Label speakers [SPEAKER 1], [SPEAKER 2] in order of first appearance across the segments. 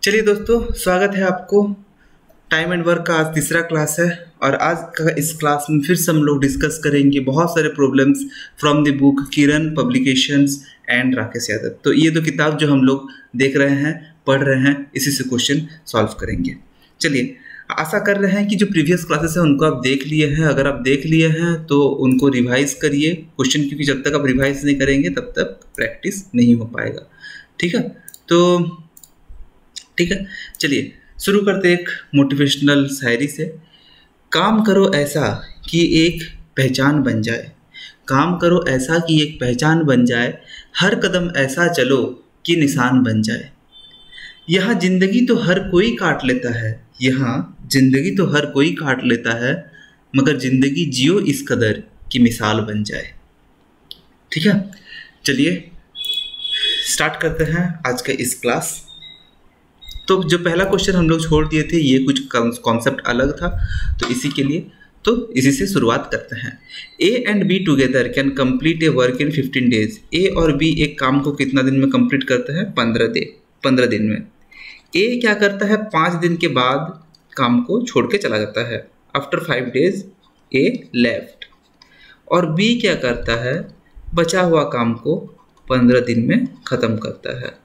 [SPEAKER 1] चलिए दोस्तों, स्वागत है आपको। टाइम एंड वर्क का आज तीसरा क्लास है और आज का इस क्लास में फिर से हम लोग डिस्कस करेंगे बहुत सारे problems from the book Kiran publications and Rakesh Yadav. तो ये दो किताब जो हम लोग देख रहे हैं, पढ़ रहे हैं, इसी से क्वेश्चन सॉल्व करेंगे। चलिए, आशा कर रहे हैं कि जो प्रीवियस क्लासेस हैं उनको आप देख लिए हैं। अगर आप देख लिए हैं तो उनको रिवाइज करिए क्वेश्चन, क्योंकि जब तक आप रिवाइज नहीं करेंगे तब तक प्रैक्टिस नहीं हो पाएगा। ठीक है, तो ठीक है, चलिए शुरू करते एक मोटिवेशनल शायरी से। काम करो ऐसा कि एक पहचान बन जाए, काम करो ऐसा कि एक पहचान बन जाए, हर कदम ऐसा चलो कि निशान बन जाए। यहाँ जिंदगी तो हर कोई काट लेता है, यहाँ जिंदगी तो हर कोई काट लेता है, मगर जिंदगी जियो इस कदर कि मिसाल बन जाए। ठीक है, चलिए स्टार्ट करते हैं आज का इस क्लास। तो जो पहला क्वेश्चन हम लोग छोड़ दिए थे, ये कुछ कॉन्सेप्ट अलग था, तो इसी के लिए तो इसी से शुरुआत करते हैं। A and B together can complete a work in 15 days. A और बी एक काम को कितना दिन में कंप्लीट करते हैं? 15 दिन में। ए क्या करता है? 5 दिन के बाद काम को छोड़ के चला जाता है। After 5 days A left. और बी क्या करता है? बचा हुआ काम को 15 दिन में ख़त्म करता है।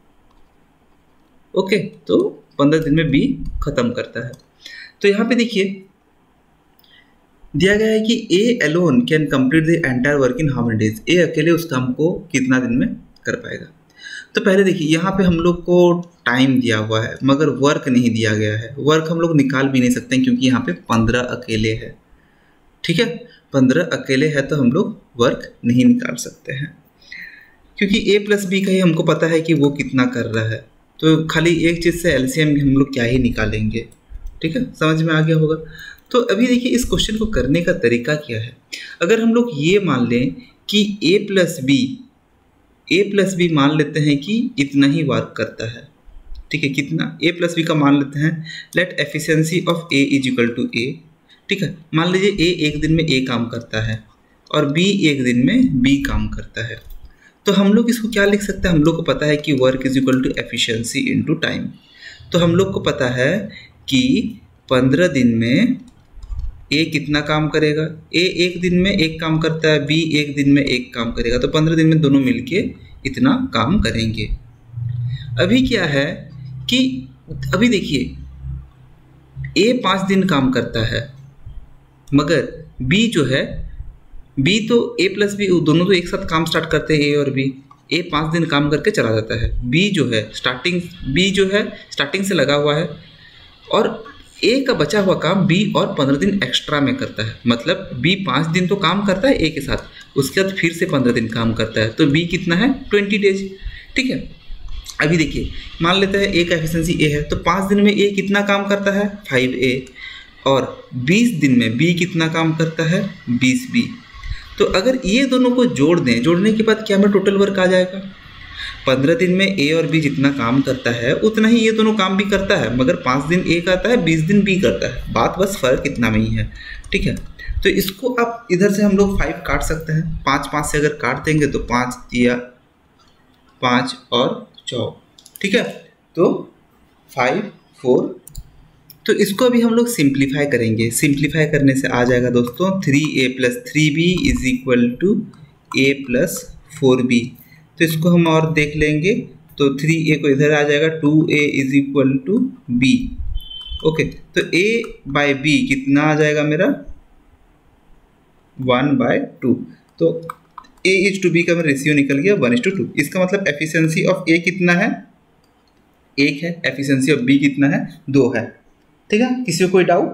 [SPEAKER 1] ओके, तो 15 दिन में बी खत्म करता है। तो यहाँ पे देखिए दिया गया है कि A alone can complete the entire work in how many days. A अकेले उस काम को कितना दिन में कर पाएगा? तो पहले देखिए, यहाँ पे हम लोग को टाइम दिया हुआ है मगर वर्क नहीं दिया गया है। वर्क हम लोग निकाल भी नहीं सकते हैं क्योंकि यहाँ पे 15 अकेले है। ठीक है, 15 अकेले है तो हम लोग वर्क नहीं निकाल सकते हैं, क्योंकि ए प्लस बी का ही हमको पता है कि वो कितना कर रहा है। तो खाली एक चीज़ से एलसीएम भी हम लोग क्या ही निकालेंगे। ठीक है, समझ में आ गया होगा। तो अभी देखिए इस क्वेश्चन को करने का तरीका क्या है। अगर हम लोग ये मान लें कि ए प्लस बी मान लेते हैं कि इतना ही वर्क करता है। ठीक है, कितना? ए प्लस बी का मान लेते हैं। Let efficiency of A is equal to A. ठीक है, मान लीजिए ए एक दिन में ए काम करता है और बी एक दिन में बी काम करता है। तो हम लोग इसको क्या लिख सकते हैं? हम लोग को पता है कि work is equal to efficiency into time. तो हम लोग को पता है कि 15 दिन में ए कितना काम करेगा? ए एक दिन में एक काम करता है, बी एक दिन में एक काम करेगा, तो 15 दिन में दोनों मिलके इतना काम करेंगे। अभी क्या है कि अभी देखिए ए 5 दिन काम करता है मगर बी जो है, बी तो ए प्लस बी दोनों तो एक साथ काम स्टार्ट करते हैं, ए और बी। ए 5 दिन काम करके चला जाता है, बी जो है स्टार्टिंग से लगा हुआ है, और ए का बचा हुआ काम बी और 15 दिन एक्स्ट्रा में करता है। मतलब बी 5 दिन तो काम करता है ए के साथ, उसके बाद फिर से 15 दिन काम करता है, तो बी कितना है? 20 डेज। ठीक है, अभी देखिए मान लेते हैं ए का एफिशिएंसी ए है, तो 5 दिन में ए कितना काम करता है? 5A। और 20 दिन में बी कितना काम करता है? 20B। तो अगर ये दोनों को जोड़ दें, जोड़ने के बाद क्या हमें टोटल वर्क आ जाएगा? 15 दिन में ए और बी जितना काम करता है उतना ही ये दोनों काम भी करता है, मगर 5 दिन ए करता है, 20 दिन बी करता है। बात बस फर्क इतना में ही है। ठीक है, तो इसको आप इधर से हम लोग 5 काट सकते हैं। 5 से अगर काट देंगे तो 5 या 5 और 4। ठीक है, तो 5 4। तो इसको अभी हम लोग सिंप्लीफाई करेंगे। सिंप्लीफाई करने से आ जाएगा दोस्तों 3A plus 3B is equal to A plus 4B। तो इसको हम और देख लेंगे, तो 3A को इधर आ जाएगा, 2A is equal to B। Okay, तो A बाय B कितना आ जाएगा मेरा? 1/2। तो A इज टू B का मेरा रेशियो निकल गया 1:2। इसका मतलब एफिशिएंसी ऑफ A कितना है? 1 है। एफिशिएंसी ऑफ B कितना है? 2 है। ठीक है, किसी को कोई डाउट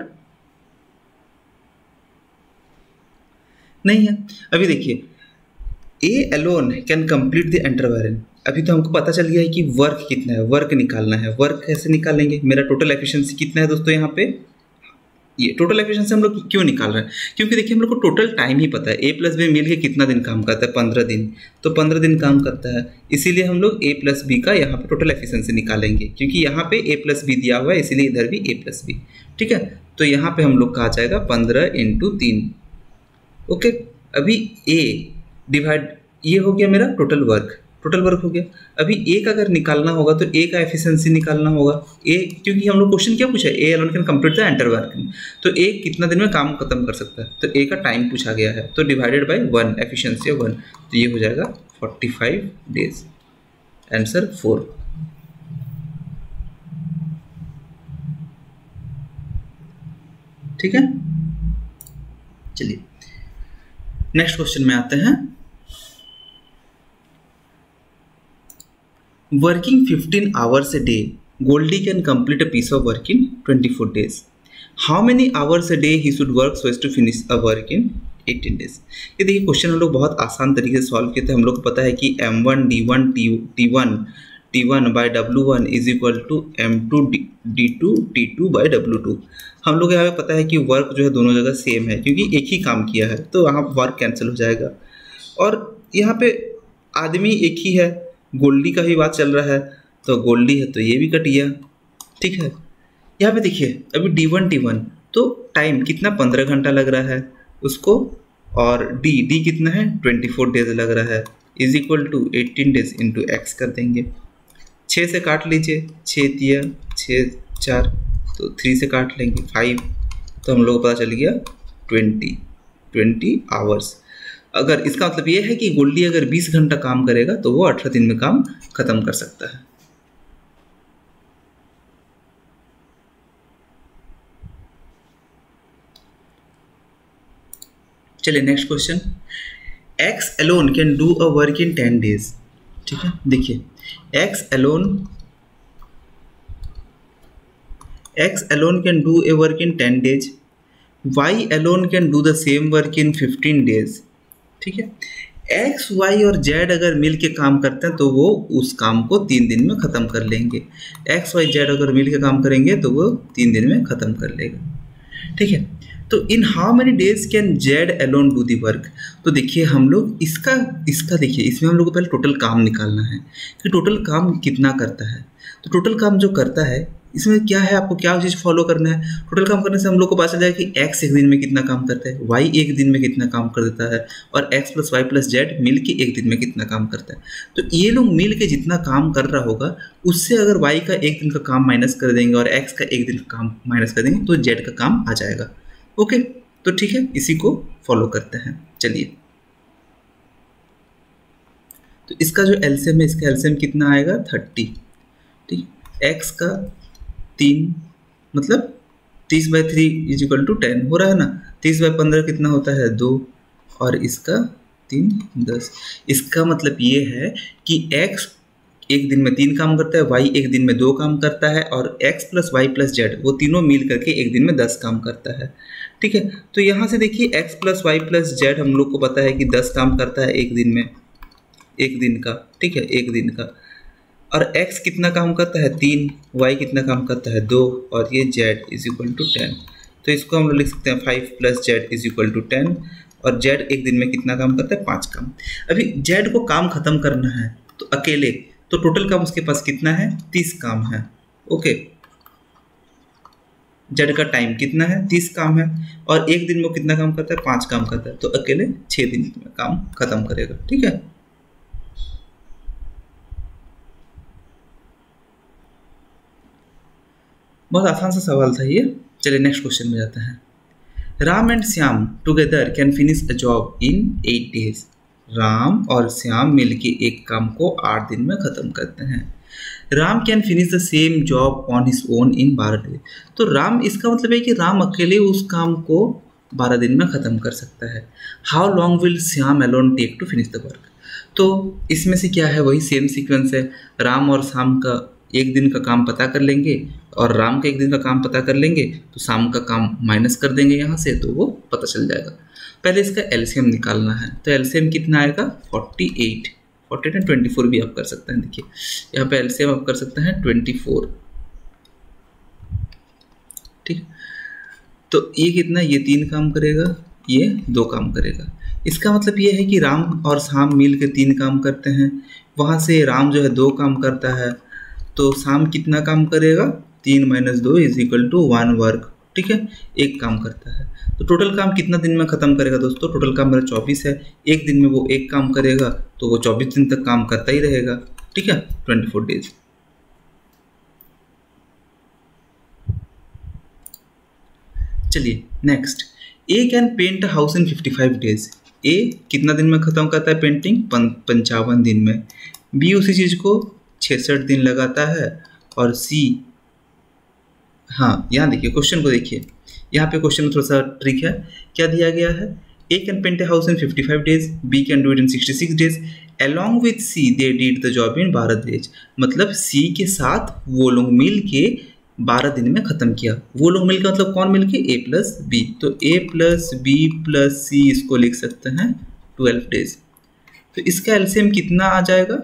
[SPEAKER 1] नहीं है? अभी देखिए A alone can complete the entire. अभी तो हमको पता चल गया है कि वर्क कितना है, वर्क निकालना है। वर्क कैसे निकालेंगे? मेरा टोटल एफिशिएंसी कितना है दोस्तों? यहाँ पे ये टोटल एफिशिएंसी हम लोग क्यों निकाल रहे हैं? क्योंकि देखिए हम लोग को टोटल टाइम ही पता है। ए प्लस बी मिल के कितना दिन काम करता है? 15 दिन। तो 15 दिन काम करता है, इसीलिए हम लोग ए प्लस बी का यहाँ पे टोटल एफिशिएंसी निकालेंगे, क्योंकि यहाँ पे ए प्लस बी दिया हुआ है, इसीलिए इधर भी ए प्लस बी। ठीक है, तो यहाँ पे हम लोग का आ जाएगा 15 × 3। ओके, अभी ए डिवाइड, ये हो गया मेरा टोटल वर्क। टोटल वर्क हो गया। अभी ए का अगर निकालना होगा तो ए का एफिशिएंसी निकालना होगा। ए, क्योंकि हम लोग क्वेश्चन क्या पूछा है, A alone can complete the entire working, तो ए कितना दिन में काम खत्म कर सकता है, तो ए का टाइम पूछा गया है, तो डिवाइडेड बाय 1, एफिशिएंसी ऑफ 1, तो ये हो जाएगा 45 डेज। आंसर 4। ठीक है, चलिए नेक्स्ट क्वेश्चन में आते हैं। Working 15 hours a day, Goldie can complete a piece of work in 24 days. How many hours a day he should work so as to finish a work in 18 days? ये देखिए question हम लोग बहुत आसान तरीके से सॉल्व किए थे। हम लोग को पता है कि m1 d1 t1 by w1 is equal to m2 d2 t2 by w2। हम लोग यहाँ पे पता है कि वर्क जो है दोनों जगह सेम है, क्योंकि एक ही काम किया है, तो वहाँ वर्क कैंसिल हो जाएगा। और यहाँ पे आदमी एक ही है, गोल्डी का भी बात चल रहा है, तो गोल्डी है तो ये भी कट गया। ठीक है, यहाँ पे देखिए अभी d1 t1 तो टाइम कितना 15 घंटा लग रहा है उसको, और d कितना है 24 डेज लग रहा है, is equal to 18 days into X कर देंगे। 6 से काट लीजिए, 6 तिया 6 4, तो 3 से काट लेंगे 5, तो हम लोग को पता चल गया 20 आवर्स। अगर इसका मतलब ये है कि गोल्डी अगर 20 घंटा काम करेगा तो वो 18 दिन में काम खत्म कर सकता है। चलिए next question. X alone can do a work in 10 days। ठीक है, देखिए X alone can do a work in 10 days, Y alone can do the same work in 15 days। ठीक है, एक्स वाई और जेड अगर मिल के काम करते हैं तो वो उस काम को 3 दिन में ख़त्म कर लेंगे। एक्स वाई जेड अगर मिल के काम करेंगे तो वो 3 दिन में ख़त्म कर लेगा। ठीक है, तो in how many days can Z alone do the work. तो देखिए हम लोग इसका देखिए, इसमें हम लोग को पहले टोटल काम निकालना है कि टोटल काम कितना करता है। तो टोटल काम जो करता है इसमें क्या है, आपको क्या चीज़ फॉलो करना है। टोटल काम करने से हम लोग को पता चल जाएगा कि एक्स एक दिन में कितना काम करता है, वाई एक दिन में कितना काम कर देता है, और X plus Y plus Z मिल के एक दिन में कितना काम करता है। तो ये लोग मिल के जितना काम कर रहा होगा उससे अगर वाई का एक दिन का काम माइनस कर देंगे और एक्स का एक दिन का काम माइनस कर देंगे तो जेड का काम आ जाएगा। ओके, तो ठीक है, इसी को फॉलो करते हैं। चलिए, तो इसका जो एलसीएम है, इसका एलसीएम कितना आएगा 30। ठीक, एक्स का 3 मतलब 30/3 इज इक्वल टू 10 हो रहा है ना। 30/15 कितना होता है 2, और इसका 3 10। इसका मतलब ये है कि x एक दिन में 3 काम करता है, y एक दिन में 2 काम करता है, और x plus Y plus Z वो तीनों मिल करके एक दिन में 10 काम करता है। ठीक है, तो यहाँ से देखिए x plus Y plus Z हम लोग को पता है कि 10 काम करता है एक दिन में, एक दिन का। ठीक है, एक दिन का। और x कितना काम करता है 3, y कितना काम करता है 2, और ये z इज इक्वल टू 10। तो इसको हम लोग लिख सकते हैं 5 plus Z is equal to 10, और z एक दिन में कितना काम करता है 5 काम। अभी z को काम खत्म करना है तो अकेले, तो टोटल काम उसके पास कितना है 30 काम है। ओके, z का टाइम कितना है 30 काम है, और एक दिन में वो कितना काम करता है 5 काम करता है, तो अकेले 6 दिन में काम खत्म करेगा। ठीक है, बहुत आसान सा सवाल था ये। चलिए नेक्स्ट क्वेश्चन में जाते हैं। Ram and Shyam together can finish a job in 8 days। Ram और श्याम मिलके एक काम को 8 दिन में ख़त्म करते हैं। Ram can finish the same job on his own in 12 days। तो राम, इसका मतलब है कि राम अकेले उस काम को 12 दिन में ख़त्म कर सकता है। How long will Shyam alone take to finish the work. तो इसमें से क्या है, वही सेम सीक्वेंस है। राम और श्याम का एक दिन का काम पता कर लेंगे, और राम का एक दिन का काम पता कर लेंगे, तो शाम का काम माइनस कर देंगे यहाँ से, तो वो पता चल जाएगा। पहले इसका एलसीएम निकालना है, तो एलसीएम कितना आएगा 48 एंड 24 भी आप कर सकते हैं। देखिए यहाँ पे एलसीएम आप कर सकते हैं 24। ठीक, तो ये कितना, ये 3 काम करेगा, ये 2 काम करेगा। इसका मतलब ये है कि राम और श्याम मिल के 3 काम करते हैं, वहाँ से राम जो है 2 काम करता है, तो शाम कितना काम करेगा 3 - 2 इज इक्वल टू 1 वर्क। ठीक है, एक काम करता है। तो टोटल काम कितना दिन में ख़त्म करेगा दोस्तों? टोटल काम मेरा 24 है, एक दिन में वो एक काम करेगा तो वो 24 दिन तक काम करता ही रहेगा, ठीक है, 24 डेज। चलिए next, A can paint house in 55 days. A कितना दिन में ख़त्म करता है पेंटिंग? 55 दिन में। बी उसी चीज़ को 66 दिन लगाता है, और सी, हाँ यहाँ देखिए क्वेश्चन को देखिए, यहाँ पे क्वेश्चन में थोड़ा सा ट्रिक है। क्या दिया गया है? A can paint a house in 55 days, B can do it in 66 days, along with C they did the job in 12 days. मतलब सी के साथ वो लोग मिल के 12 दिन में ख़त्म किया। वो लोग मिल के मतलब कौन मिल के? A plus B. तो A plus B plus C इसको लिख सकते हैं 12 डेज। तो इसका एलसीएम कितना आ जाएगा?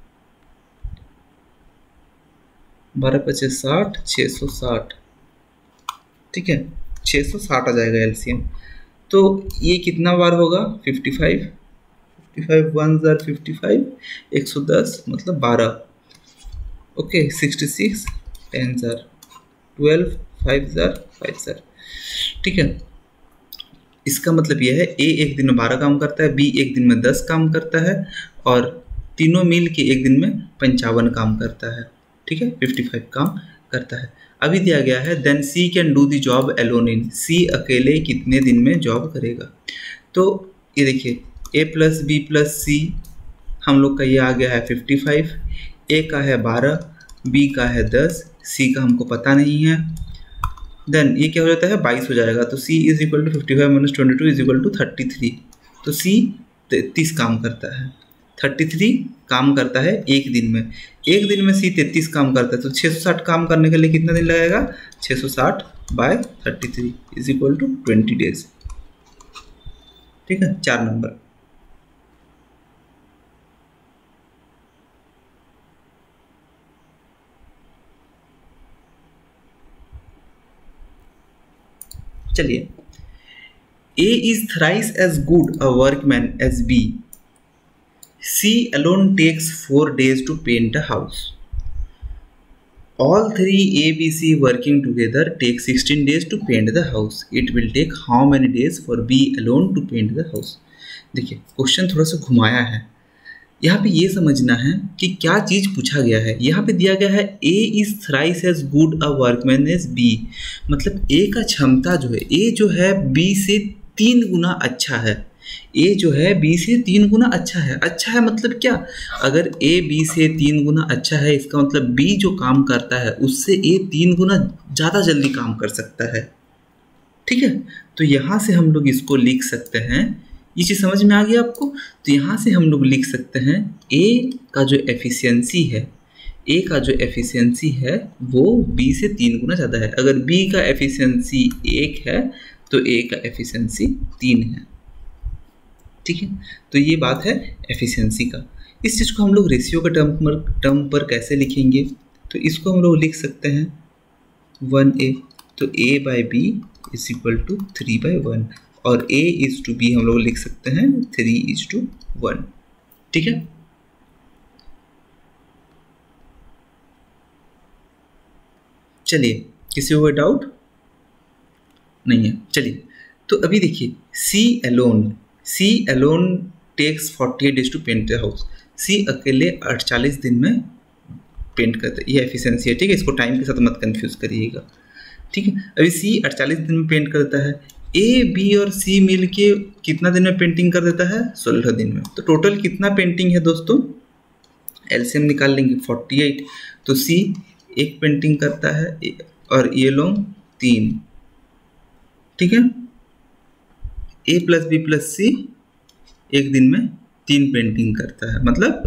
[SPEAKER 1] 12 पचे 60, 660, ठीक है, 660 आ जाएगा एलसीएम। तो ये कितना बार होगा? 55, 55 1 जार 55, 110 मतलब 12, ओके, 66 10 जार 12, 5 जार 5 जार, ठीक है। इसका मतलब यह है ए एक दिन में 12 काम करता है, बी एक दिन में 10 काम करता है, और तीनों मिल के एक दिन में 55 काम करता है, ठीक है, 55 काम करता है। अभी दिया गया है then C can do the job alone in. C अकेले कितने दिन में जॉब करेगा? तो ये देखिए A plus B plus C हम लोग का ये आ गया है 55, ए का है 12, बी का है 10, सी का हमको पता नहीं है। देन ये क्या हो जाता है? 22 हो जाएगा। तो C is equal to 55 minus 22 is equal to 33। तो सी 33 काम करता है, 33 काम करता है एक दिन में। एक दिन में सी 33 काम करता है, तो 660 काम करने के लिए कितना दिन लगेगा? 660 by 33 is equal to 20 days, ठीक है, 4 नंबर। चलिए, A is thrice as good a workman as B. C alone takes 4 days to paint a house. All three A, B, C working together take 16 days to paint the house. It will take how many days for B alone to paint the house? देखिए question थोड़ा सा घुमाया है। यहाँ पे ये समझना है कि क्या चीज़ पूछा गया है। यहाँ पे दिया गया है A is thrice as good a workman as B, मतलब A का क्षमता जो है, A जो है B से 3 गुना अच्छा है। A जो है B से 3 गुना अच्छा है। अच्छा है मतलब क्या? अगर A B से 3 गुना अच्छा है, इसका मतलब B जो काम करता है उससे A 3 गुना ज़्यादा जल्दी काम कर सकता है, ठीक है। तो यहाँ से हम लोग इसको लिख सकते हैं, ये चीज़ समझ में आ गया आपको? तो यहाँ से हम लोग लिख सकते हैं A का जो एफिशिएंसी है, A का जो एफिशिएंसी है वो B से 3 गुना ज़्यादा है। अगर B का एफिशिएंसी 1 है तो A का एफिशिएंसी 3 है, ठीक है। तो ये बात है एफिशिएंसी का। इस चीज़ को हम लोग रेशियो के टर्म पर कैसे लिखेंगे? तो इसको हम लोग लिख सकते हैं 1A, तो A by B is equal to 3/1, और A इज टू B हम लोग लिख सकते हैं 3:1, ठीक है। चलिए, किसी को कोई डाउट नहीं है? चलिए, तो अभी देखिए C alone takes 48 days to paint the house. C अकेले 48 दिन में पेंट करता है, ये एफिशिएंसी है, ठीक है। इसको टाइम के साथ मत कंफ्यूज करिएगा, ठीक है। अभी C 48 दिन में पेंट करता है, A, B और C मिल के कितना दिन में पेंटिंग कर देता है? 16 दिन में। तो टोटल कितना पेंटिंग है दोस्तों? एलसीएम निकाल लेंगे 48। तो C एक पेंटिंग करता है और ये लोग 3, ठीक है। A plus B plus C एक दिन में 3 पेंटिंग करता है, मतलब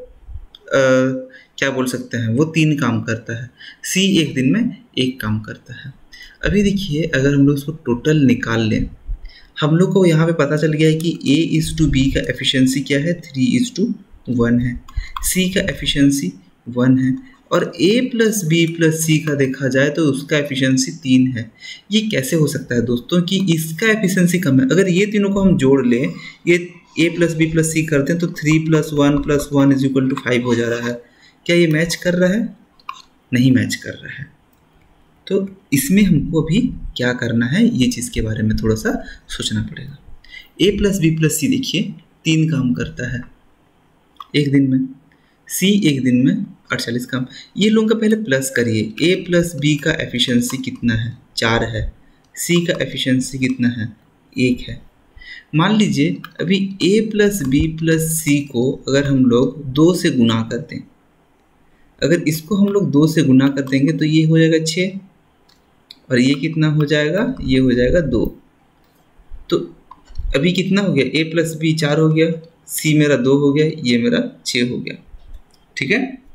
[SPEAKER 1] क्या बोल सकते हैं, वो 3 काम करता है। C एक दिन में 1 काम करता है। अभी देखिए, अगर हम लोग उसको टोटल निकाल लें, हम लोग को यहाँ पे पता चल गया है कि A इज़ टू B का एफिशिएंसी क्या है? 3:1 है। C का एफिशिएंसी 1 है, और A plus B plus C का देखा जाए तो उसका एफिशिएंसी 3 है। ये कैसे हो सकता है दोस्तों कि इसका एफिशिएंसी कम है? अगर ये तीनों को हम जोड़ लें, ये A plus B plus C करते हैं तो 3 + 1 + 1 इज इक्वल टू 5 हो जा रहा है। क्या ये मैच कर रहा है? नहीं मैच कर रहा है। तो इसमें हमको अभी क्या करना है, ये चीज़ के बारे में थोड़ा सा सोचना पड़ेगा। A plus B plus C देखिए 3 काम करता है एक दिन में, सी एक दिन में 48 काम। ये लोगों का पहले प्लस करिए। ए प्लस बी का एफिशिएंसी कितना है, 4 है। सी का एफिशिएंसी कितना है, 1 है। मान लीजिए अभी A plus B plus C को अगर हम लोग 2 से गुना कर दें, अगर इसको हम लोग 2 से गुना कर देंगे तो ये हो जाएगा 6, और ये कितना हो जाएगा, ये हो जाएगा 2। तो अभी कितना हो गया, ए प्लस बी 4 हो गया, सी मेरा 2 हो गया, ये मेरा 6 हो गया। ठीक है,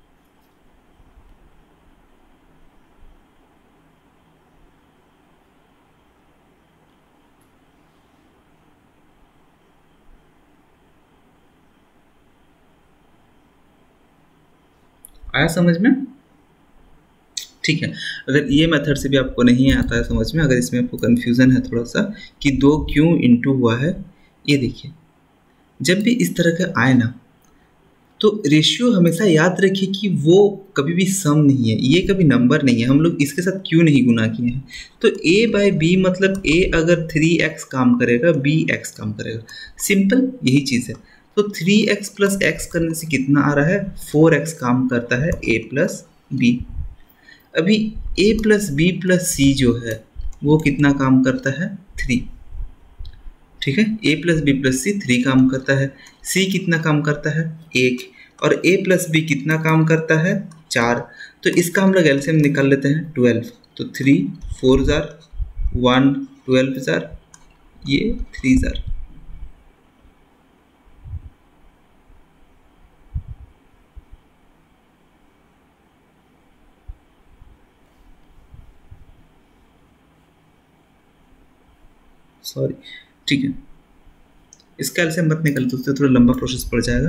[SPEAKER 1] आया समझ में? ठीक है, अगर ये मेथड से भी आपको नहीं आता है समझ में, अगर इसमें आपको कन्फ्यूज़न है थोड़ा सा कि 2 क्यों इंटू हुआ है, ये देखिए जब भी इस तरह का आए ना तो रेशियो हमेशा याद रखिए कि वो कभी भी सम नहीं है, ये कभी नंबर नहीं है। हम लोग इसके साथ क्यों नहीं गुना किए हैं, तो a बाई बी मतलब a अगर 3x काम करेगा b x काम करेगा, सिंपल यही चीज़ है। तो 3x प्लस x करने से कितना आ रहा है, 4x काम करता है a प्लस बी। अभी a plus B plus C जो है वो कितना काम करता है, 3। ठीक है, a plus B plus C 3 काम करता है, c कितना काम करता है, 1, और a प्लस बी कितना काम करता है, 4। तो इसका हम लोग एलसीएम निकाल लेते हैं 12। तो 3 4 जार 1 12 जार, ये 3 जार। सॉरी, ठीक है, इसका एलसीएम मत निकल, तो उससे थोड़ा लंबा प्रोसेस पड़ जाएगा।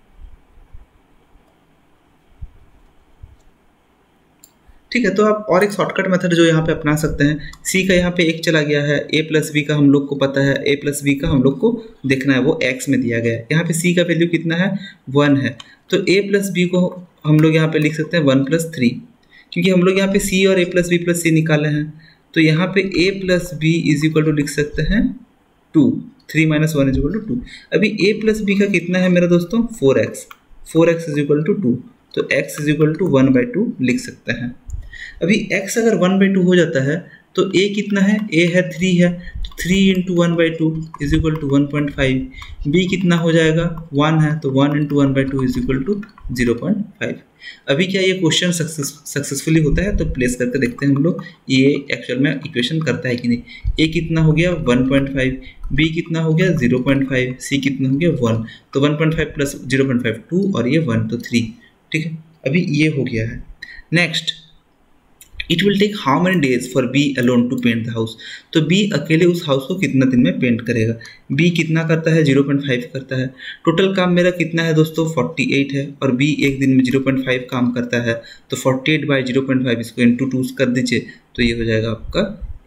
[SPEAKER 1] ठीक है, तो आप और एक शॉर्टकट मेथड जो यहाँ पे अपना सकते हैं, सी का यहाँ पे 1 चला गया है, ए प्लस बी का हम लोग को पता है, ए प्लस बी का हम लोग को देखना है, वो एक्स में दिया गया है। यहाँ पे सी का वैल्यू कितना है, 1 है। तो ए प्लस बी को हम लोग यहाँ पे लिख सकते हैं 1 + 3, क्योंकि हम लोग यहाँ पे सी और A plus B plus C निकाले हैं। तो यहाँ पे A plus B is equal to लिख सकते हैं 2, 3 - 1 इज इक्वल टू 2। अभी ए प्लस बी का कितना है मेरा दोस्तों, 4x, 4x is equal to 2, तो x इज इक्वल टू 1/2 लिख सकते हैं। अभी x अगर 1/2 हो जाता है तो a कितना है, a है 3 है, तो 3 × 1/2 इज इक्वल टू 1.5। b कितना हो जाएगा, 1 है, तो 1 × 1/2 इज इक्वल टू 0.5। अभी क्या ये क्वेश्चन सक्सेसफुली होता है, तो प्लेस करके देखते हैं हम लोग ये एक्चुअल में इक्वेशन करता है कि नहीं। a कितना हो गया 1.5, b कितना हो गया 0.5, c कितना हो गया 1, तो 1.5 + 0.5 2, और ये 1, तो 3। ठीक है, अभी ये हो गया है। Next, it will take how many days for B alone to paint the house. तो बी अकेले उस हाउस को कितना दिन में पेंट करेगा, बी कितना करता है, 0.5 करता है। टोटल काम मेरा कितना है दोस्तों, 48 है, और बी एक दिन में 0.5 काम करता है, तो 48/0.5 इसको इंटू 2 कर दीजिए, तो ये हो जाएगा आपका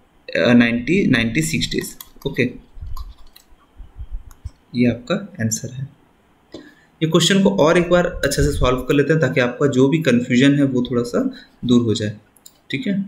[SPEAKER 1] 96 डेज। ओके, ये आपका आंसर है। ये क्वेश्चन को और एक बार अच्छे से सॉल्व कर लेते हैं ताकि आपका जो भी कन्फ्यूजन है वो थोड़ा सा दूर हो जाए। ठीक है,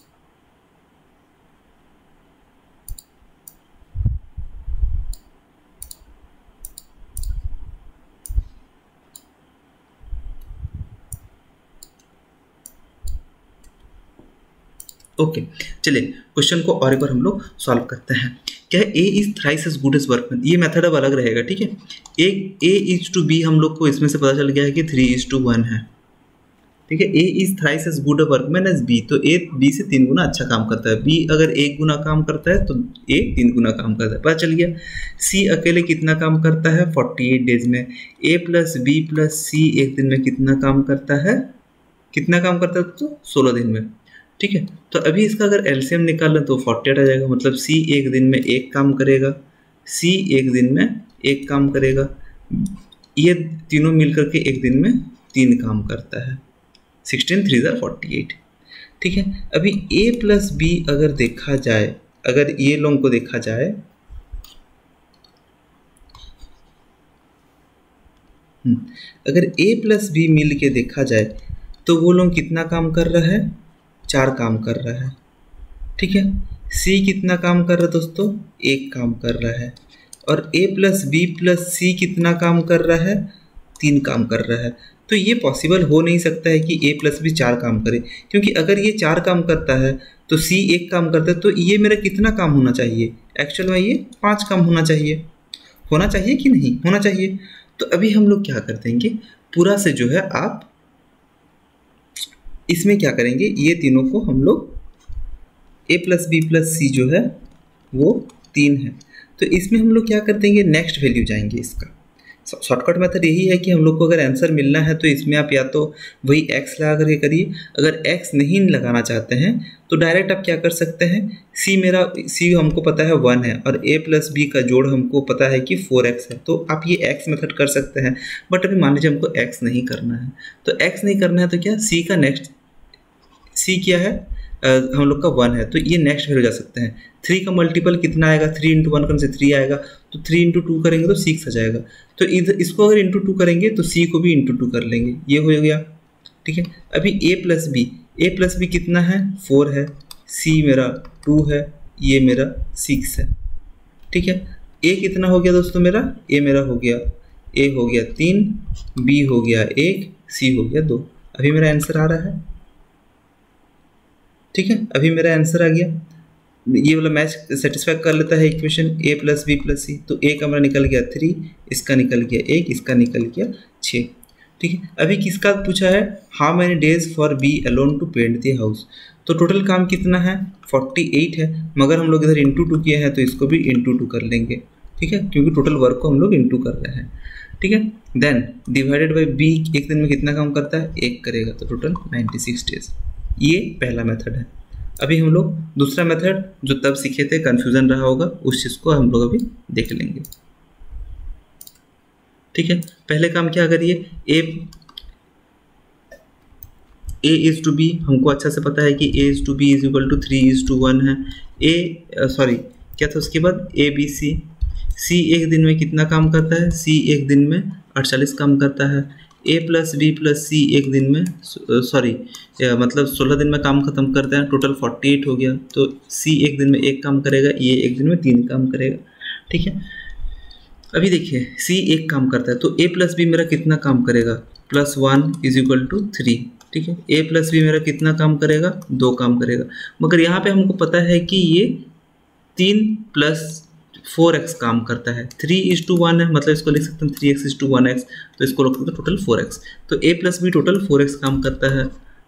[SPEAKER 1] ओके, चलिए क्वेश्चन को और एक बार हम लोग सॉल्व करते हैं। क्या है, A is thrice as good as workman, ये मेथड अब अलग रहेगा। ठीक है, ए इज टू बी हम लोग को इसमें से पता चल गया है कि 3:1 है। ठीक है, A is thrice as good a workman as B, तो ए बी से 3 गुना अच्छा काम करता है। बी अगर 1 गुना काम करता है तो ए 3 गुना काम करता है, पता चल गया। सी अकेले कितना काम करता है, 48 डेज में। A plus B plus C एक दिन में कितना काम करता है, कितना काम करता है, तो 16 दिन में। ठीक है, तो अभी इसका अगर एलसीएम निकालें तो 48 आ जाएगा, मतलब सी एक दिन में 1 काम करेगा, सी एक दिन में 1 काम करेगा, ये तीनों मिलकर के एक दिन में 3 काम करता है। 16 3 = 48। ठीक है, अभी a प्लस बी अगर देखा जाए, अगर ये लोगों को देखा जाए, अगर a प्लस बी मिल के देखा जाए तो वो लोग कितना काम कर रहा है, 4 काम कर रहा है। ठीक है। सी कितना काम कर रहा है दोस्तों, एक काम कर रहा है। और A plus B plus C कितना काम कर रहा है, 3 काम कर रहा है। तो ये पॉसिबल हो नहीं सकता है कि ए प्लस बी 4 काम करे, क्योंकि अगर ये 4 काम करता है तो सी 1 काम करता है, तो ये मेरा कितना काम होना चाहिए, एक्चुअल में ये 5 काम होना चाहिए। होना चाहिए कि नहीं होना चाहिए। तो अभी हम लोग क्या कर देंगे, पूरा से जो है आप इसमें क्या करेंगे, ये तीनों को हम लोग A plus B plus C जो है वो 3 है, तो इसमें हम लोग क्या कर देंगे, नेक्स्ट वैल्यू जाएंगे। इसका शॉर्टकट मेथड यही है कि हम लोग को अगर आंसर मिलना है तो इसमें आप या तो वही x लगा करके करिए, अगर x नहीं लगाना चाहते हैं तो डायरेक्ट आप क्या कर सकते हैं, c हमको पता है 1 है और a प्लस बी का जोड़ हमको पता है कि 4x है, तो आप ये x मेथड कर सकते हैं। बट अभी मान लीजिए हमको x नहीं करना है, तो x नहीं करना है तो क्या, c का नेक्स्ट, c क्या है, हम लोग का 1 है, तो ये नेक्स्ट वैल्यू जा सकते हैं। 3 का मल्टीपल कितना आएगा, 3 इंटू 1 करने से 3 आएगा, तो 3 इंटू 2 करेंगे तो 6 आ जाएगा। तो इधर इसको अगर इंटू 2 करेंगे तो c को भी इंटू 2 कर लेंगे, ये हो गया। ठीक है। अभी a प्लस बी कितना है, 4 है, c मेरा 2 है, ये मेरा 6 है। ठीक है। a कितना हो गया दोस्तों मेरा, a मेरा हो गया, a हो गया 3, b हो गया 1, c हो गया 2। अभी मेरा आंसर आ रहा है। ठीक है, अभी मेरा आंसर आ गया। ये वाला मैच सेटिस्फाई कर लेता है equation a plus B plus C, तो a का मेरा निकल गया 3, इसका निकल गया 1, इसका निकल गया 6। ठीक है। अभी किसका पूछा है, how many days for B alone to paint the house, तो टोटल काम कितना है, 48 है, मगर हम लोग इधर इंटू 2 किए हैं तो इसको भी इंटू 2 कर लेंगे। ठीक है, क्योंकि टोटल वर्क को हम लोग इंटू कर रहे हैं। ठीक है। देन डिवाइडेड बाई बी, एक दिन में कितना काम करता है, 1 करेगा, तो टोटल 96 डेज। ये पहला मेथड है। अभी हम लोग दूसरा मेथड जो तब सीखे थे, कंफ्यूजन रहा होगा, उस चीज़ को हम लोग अभी देख लेंगे। ठीक है। पहले काम क्या करिए, ए इज टू बी, हमको अच्छा से पता है कि A is to B is equal to 3:1 है। क्या था उसके बाद, ए बी सी एक दिन में कितना काम करता है, सी एक दिन में 48 काम करता है। A plus B plus C एक दिन में मतलब 16 दिन में काम खत्म करते हैं, टोटल 48 हो गया। तो सी एक दिन में 1 काम करेगा, ये एक दिन में 3 काम करेगा। ठीक है। अभी देखिए सी 1 काम करता है, तो ए प्लस बी मेरा कितना काम करेगा, +1 इज इक्वल टू 3। ठीक है। ए प्लस बी मेरा कितना काम करेगा, 2 काम करेगा, मगर यहाँ पे हमको पता है कि ये 3 + 4x काम करता है। 3:1 है, मतलब इसको लिख सकते हैं 3x:1x, तो इसको रखते हैं टोटल 4x। तो a plus B total 4x काम करता है,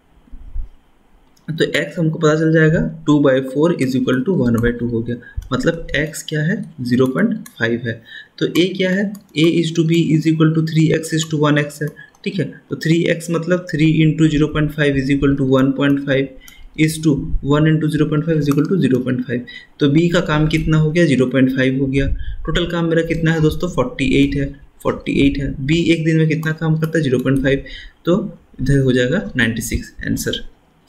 [SPEAKER 1] तो x हमको पता चल जाएगा 2/4 इज इक्वल टू 1/2 हो गया, मतलब x क्या है, 0.5 है। तो a क्या है, a is to B is equal to 3x:1x है। ठीक है। तो 3x मतलब 3 into 0.5 is equal to 1.5 is to 1 into 0.5 is equal to 0.5। तो b का काम कितना हो गया, 0.5 हो गया। टोटल काम मेरा कितना है दोस्तों, 48 है। b एक दिन में कितना काम करता है, 0.5, तो इधर हो जाएगा 96 answer.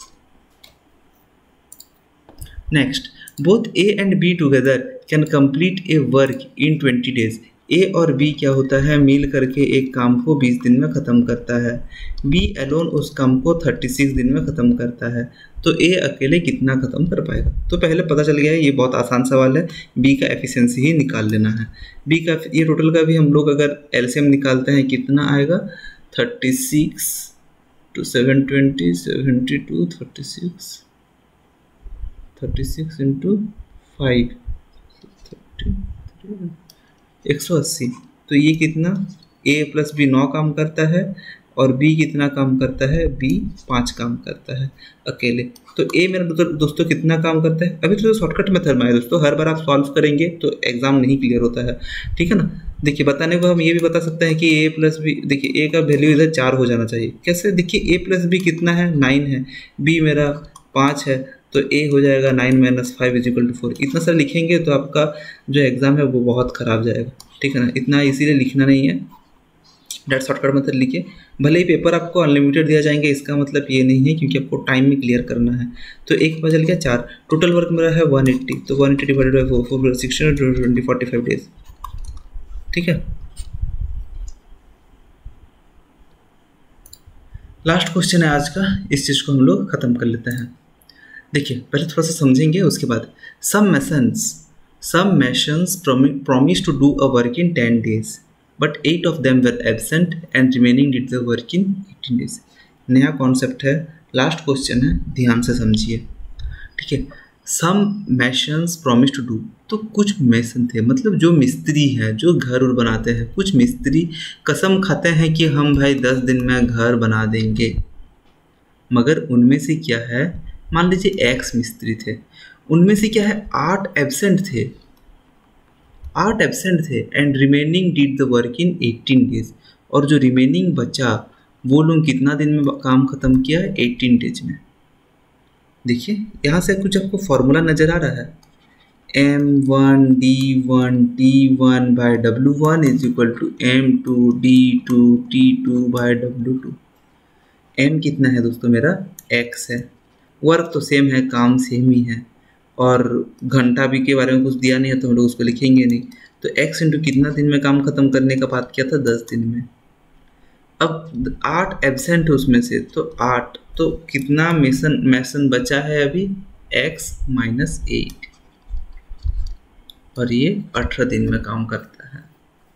[SPEAKER 1] Next, both a and b together can complete a work in 20 days. a और b क्या होता है, मिल करके एक काम को 20 दिन में ख़त्म करता है। b अलोन उस काम को 36 दिन में ख़त्म करता है, तो a अकेले कितना ख़त्म कर पाएगा। तो पहले पता चल गया है, ये बहुत आसान सवाल है, b का एफिशिएंसी ही निकाल लेना है। b का ये टोटल का भी हम लोग अगर एलसीएम निकालते हैं कितना आएगा, 36 to 720 72 36 इंटू 5 180। तो ये कितना, a प्लस बी 9 काम करता है और b कितना काम करता है, b 5 काम करता है अकेले। तो a मेरा दोस्तों कितना काम करता है। अभी तो शॉर्टकट मेथड में है दोस्तों, हर बार आप सॉल्व करेंगे तो एग्जाम नहीं क्लियर होता है। ठीक है ना। देखिए बताने को हम ये भी बता सकते हैं कि a प्लस बी, देखिए a का वैल्यू इधर 4 हो जाना चाहिए। कैसे, देखिए a प्लस बी कितना है, 9 है, b मेरा 5 है, तो a हो जाएगा 9 - 5 इज इक्वल टू 4। इतना सारा लिखेंगे तो आपका जो एग्ज़ाम है वो बहुत ख़राब जाएगा। ठीक है ना, इतना इसीलिए लिखना नहीं है, डायरेक्ट शॉर्टकट मेथड लिखिए। भले ही पेपर आपको अनलिमिटेड दिया जाएंगे, इसका मतलब ये नहीं है, क्योंकि आपको टाइम में क्लियर करना है। तो एक बचल गया 4, टोटल वर्क मेरा है 180, तो 180 डिवाइडेड बाई 4 16 45 डेज। ठीक है। लास्ट क्वेश्चन है आज का, इस चीज़ को हम लोग ख़त्म कर लेते हैं। देखिए पहले थोड़ा सा समझेंगे, उसके बाद some masons promised to do a work in 10 days but 8 of them were absent and remaining did the work in 18 days। नया कॉन्सेप्ट है, लास्ट क्वेश्चन है, ध्यान से समझिए। ठीक है, some masons promise to do, तो कुछ मैसन थे, मतलब जो मिस्त्री हैं, जो घर उर बनाते हैं, कुछ मिस्त्री कसम खाते हैं कि हम भाई 10 दिन में घर बना देंगे, मगर उनमें से क्या है, मान लीजिए एक्स मिस्त्री थे, उनमें से क्या है 8 एब्सेंट थे, 8 एब्सेंट थे and remaining did the work in 18 days, और जो रिमेनिंग बचा वो लोग कितना दिन में काम ख़त्म किया, 18 डेज में। देखिए यहाँ से कुछ आपको फॉर्मूला नज़र आ रहा है, M1D1T1 by W1 is equal to M2D2T2 by W2। M कितना है दोस्तों मेरा, X है, वर्क तो सेम है, काम सेम ही है, और घंटा भी के बारे में कुछ दिया नहीं है तो हम लोग उसको लिखेंगे नहीं, तो X इंटू कितना दिन में काम खत्म करने का बात किया था, 10 दिन में। अब 8 एब्सेंट है उसमें से, तो 8, तो कितना मैसन बचा है अभी, X माइनस 8, और ये 18 दिन में काम करता है।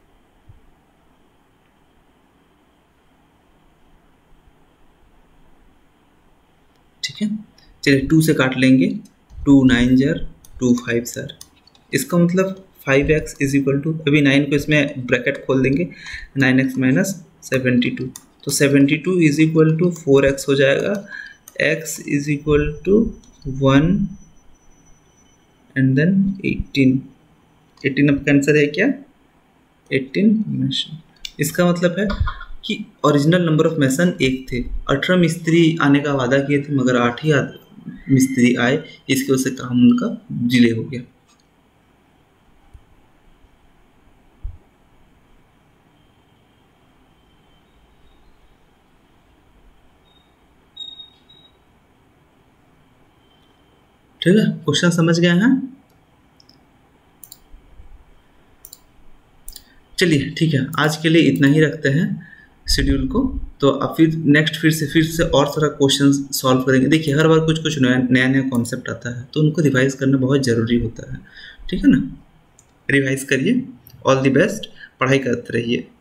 [SPEAKER 1] ठीक है, चलिए 2 से काट लेंगे, 2 9 जार 2 5 सर, इसका मतलब 5x इज इक्वल टू, अभी 9 को इसमें ब्रैकेट खोल देंगे, 9x माइनस 72, तो 72 इज इक्वल टू 4x हो जाएगा, x is equal to 1 and then 18 अब कैंसर है क्या, 18 मैसन। इसका मतलब है कि ओरिजिनल नंबर ऑफ मैसन 1 थे, 18 मिस्त्री आने का वादा किए थे मगर 8 ही मिस्त्री आए, इसकी वजह से काम उनका डिले हो गया। ठीक है, क्वेश्चन समझ गए हैं। चलिए ठीक है, आज के लिए इतना ही रखते हैं शेड्यूल को, तो अब फिर नेक्स्ट फिर से और सारा क्वेश्चन सॉल्व करेंगे। देखिए हर बार कुछ नया कॉन्सेप्ट आता है तो उनको रिवाइज करना बहुत ज़रूरी होता है, ठीक है ना, रिवाइज करिए। ऑल द बेस्ट, पढ़ाई करते रहिए।